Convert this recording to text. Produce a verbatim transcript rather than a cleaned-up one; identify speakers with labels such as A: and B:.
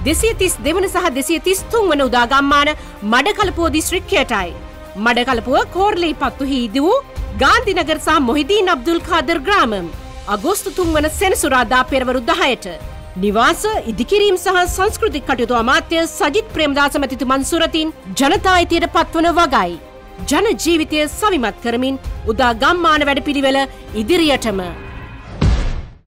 A: දෙසිය තිස් දෙවන සහ දෙසිය තිස් තුන් වන උදා ගම්මාන මඩකලපුව දිස්ත්‍රික්කයටයි. මඩකලපුව කෝරළේ පත්තු හිදී වූ ගාන්ධිනගර සහ මොහිදීන් අබ්දුල් කාදර් ග්‍රාමම් අගෝස්තු තුන් වන සෙනසුරාදා පෙරවරු දහයට නිවාස ඉදිකිරීම් සහ සංස්කෘතික කටයුතු අමාත්‍ය සජිත් ප්‍රේමදාස මැතිතුමන් සුරතින් ජනතා අයිතියට පත්වන වගයි. ජන ජීවිතය සවිමත් කරමින් උදා ගම්මාන වැඩපිළිවෙල ඉදිරියටම